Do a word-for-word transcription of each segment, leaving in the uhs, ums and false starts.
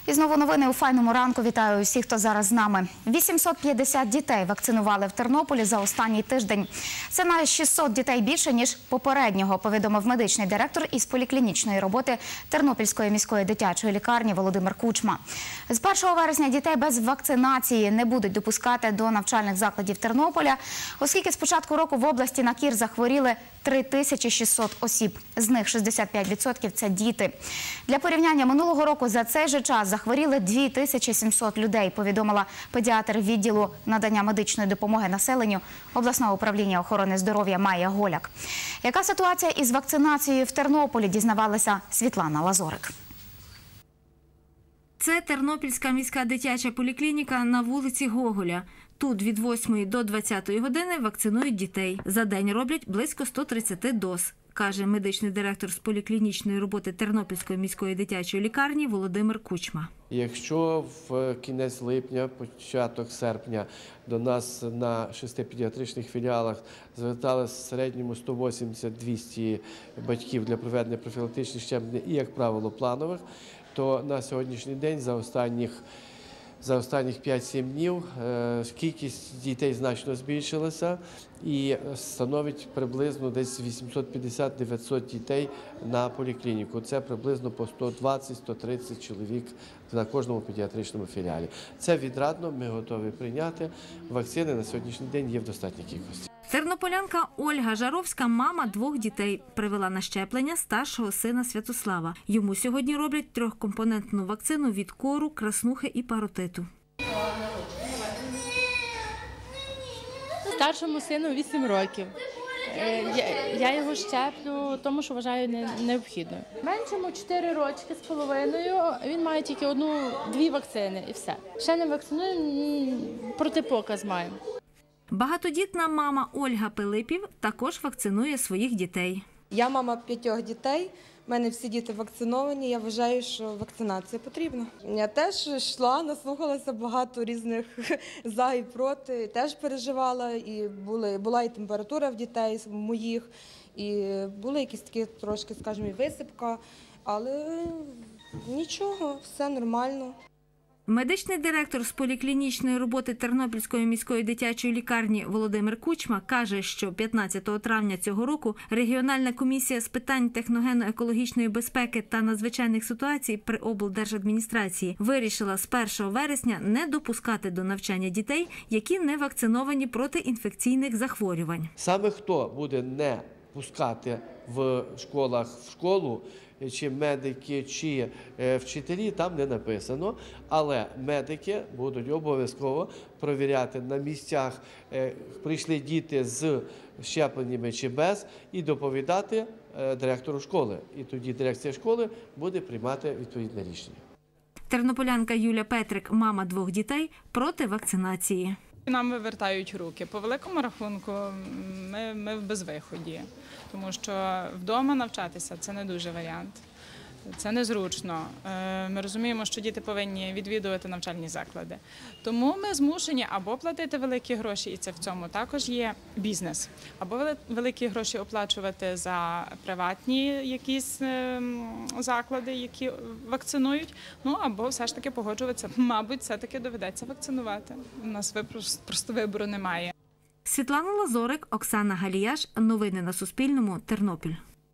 І знову новини у файному ранку. Вітаю усіх, хто зараз з нами. вісімсот п'ятдесят дітей вакцинували в Тернополі за останній тиждень. Це на шістсот дітей більше, ніж попереднього, повідомив медичний директор із поліклінічної роботи Тернопільської міської дитячої лікарні Володимир Кучма. З першого вересня дітей без вакцинації не будуть допускати до навчальних закладів Тернополя, оскільки з початку року в області на кір захворіли три тисячі шістсот осіб. З них шістдесят п'ять відсотків – це діти. Для порівняння, минулого року за цей же час захворіли дві тисячі сімсот людей, повідомила педіатр відділу надання медичної допомоги населенню обласного управління охорони здоров'я Майя Голяк. Яка ситуація із вакцинацією в Тернополі, дізнавалася Світлана Лазорик. Це Тернопільська міська дитяча поліклініка на вулиці Гоголя. Тут від восьмої до двадцятої години вакцинують дітей. За день роблять близько ста тридцяти доз, каже медичний директор з поліклінічної роботи Тернопільської міської дитячої лікарні Володимир Кучма. Якщо в кінець липня, початок серпня до нас на шести педіатричних філіалах зверталися в середньому сто вісімдесят - двісті батьків для проведення профілактичних щеплень і, як правило, планових, то на сьогоднішній день за останніх За останніх п'ять-сім днів кількість дітей значно збільшилася і становить приблизно десь вісімсот п'ятдесят - дев'ятсот дітей на поліклініку. Це приблизно по сто двадцять - сто тридцять чоловік на кожному педіатричному філіалі. Це відрадно, ми готові прийняти. Вакцини на сьогоднішній день є в достатній кількості. Тернополянка Ольга Жаровська, мама двох дітей, привела на щеплення старшого сина Святослава. Йому сьогодні роблять трьохкомпонентну вакцину від кору, краснухи і паротиту. Старшому сину вісім років. Я його щеплю, тому що вважаю необхідною. Меншому чотири рочки з половиною, він має тільки одну-дві вакцини і все. Ще не вакцинуємо, протипоказ маємо. Багатодітна мама Ольга Пилипів також вакцинує своїх дітей. Я мама п'ятьох дітей, в мене всі діти вакциновані, я вважаю, що вакцинація потрібна. Я теж йшла, наслухалася багато різних за і проти, теж переживала, і були, була і температура в дітей моїх, і були якісь такі трошки, скажімо, і висипка, але нічого, все нормально. Медичний директор з поліклінічної роботи Тернопільської міської дитячої лікарні Володимир Кучма каже, що п'ятнадцятого травня цього року регіональна комісія з питань техногенно-екологічної безпеки та надзвичайних ситуацій при облдержадміністрації вирішила з першого вересня не допускати до навчання дітей, які не вакциновані проти інфекційних захворювань. Саме хто буде не пускати в школах в школу, чи медики, чи вчителі, там не написано, але медики будуть обов'язково провіряти на місцях, прийшли діти з щепленнями чи без, і доповідати директору школи. І тоді дирекція школи буде приймати відповідне рішення. Тернополянка Юля Петрик, мама двох дітей, проти вакцинації. Нам вивертають руки. По великому рахунку ми, ми в безвиході, тому що вдома навчатися – це не дуже варіант, це незручно. Ми розуміємо, що діти повинні відвідувати навчальні заклади. Тому ми змушені або платити великі гроші, і це в цьому також є бізнес, або великі гроші оплачувати за приватні якісь заклади, які вакцинують, ну або все ж таки погоджуватися. Мабуть, все-таки доведеться вакцинувати. У нас просто вибору немає. Світлана Лазорик, Оксана Галіяш. Новини на Суспільному. Тернопіль.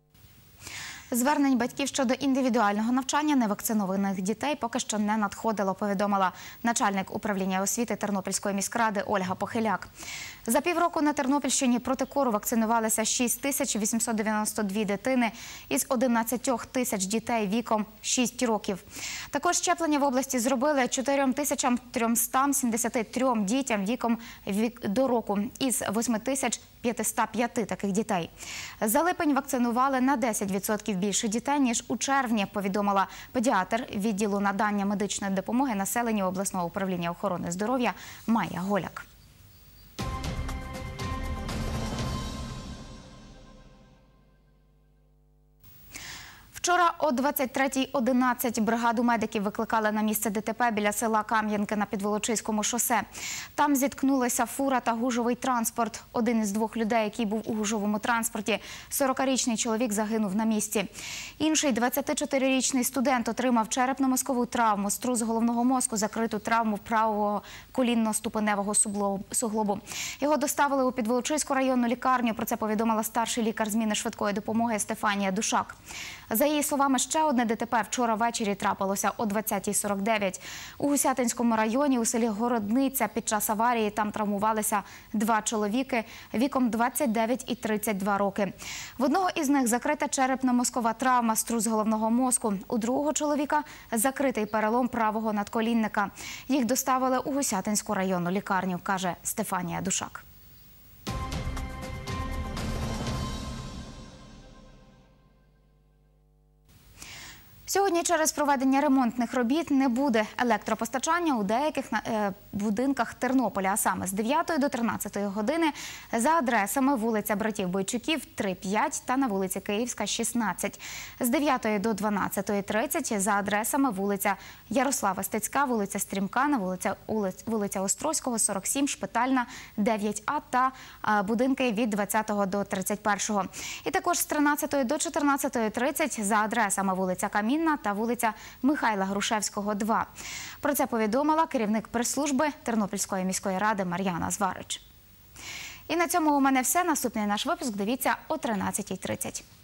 Звернень батьків щодо індивідуального навчання невакцинованих дітей поки що не надходило, повідомила начальник управління освіти Тернопільської міськради Ольга Похиляк. За півроку на Тернопільщині проти кору вакцинувалися шість тисяч вісімсот дев'яносто дві дитини із одинадцяти тисяч дітей віком шість років. Також щеплення в області зробили чотири тисячі триста сімдесят три дітям віком до року із восьми тисяч п'ятисот п'яти таких дітей. За липень вакцинували на десять відсотків більше дітей, ніж у червні, повідомила педіатр відділу надання медичної допомоги населенню обласного управління охорони здоров'я Майя Голяк. Вчора о двадцять третій одинадцять бригаду медиків викликали на місце ДТП біля села Кам'янки на Підволочиському шосе. Там зіткнулися фура та гужовий транспорт. Один із двох людей, який був у гужовому транспорті, сорокарічний чоловік, загинув на місці. Інший, двадцятичотирирічний студент, отримав черепно-мозкову травму, струс головного мозку, закриту травму правого колінно-ступеневого суглобу. Його доставили у Підволочиську районну лікарню. Про це повідомила старший лікар зміни швидкої допомоги Стефанія Душак. За її словами, ще одне ДТП вчора ввечері трапилося о двадцятій сорок дев'ять. У Гусятинському районі у селі Городниця під час аварії там травмувалися два чоловіки віком двадцять дев'ять і тридцять два роки. В одного із них закрита черепно-мозкова травма, струс головного мозку. У другого чоловіка закритий перелом правого надколінника. Їх доставили у Гусятинську районну лікарню, каже Стефанія Душак. Сьогодні через проведення ремонтних робіт не буде електропостачання у деяких будинках Тернополя, а саме з дев'ятої до тринадцятої години за адресами вулиця Братів Бойчуків, три п'ять та на вулиці Київська, шістнадцять. З дев'ятої до дванадцятої тридцять за адресами вулиця Ярослава Стецька, вулиця Стрімка, вулиця, вулиця Острозького, сорок сім, Шпитальна, дев'ять А та будинки від двадцятого до тридцять першого. І також з тринадцятої до чотирнадцятої тридцять за адресами вулиця Камінна та вулиця Михайла Грушевського, два. Про це повідомила керівник прес-служби Тернопільської міської ради Мар'яна Зварич. І на цьому у мене все. Наступний наш випуск дивіться о тринадцятій тридцять.